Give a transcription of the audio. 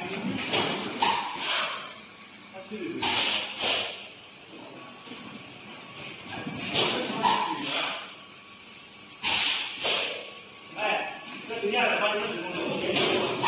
哎，这底下的话就是。